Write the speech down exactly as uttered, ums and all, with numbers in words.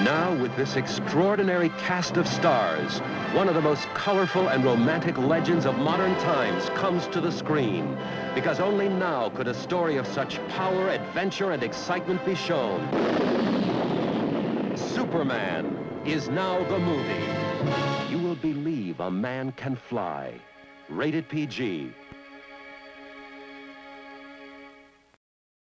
Now, with this extraordinary cast of stars, one of the most colorful and romantic legends of modern times comes to the screen. Because only now could a story of such power, adventure, and excitement be shown. Superman is now the movie. You will believe a man can fly. Rated P G.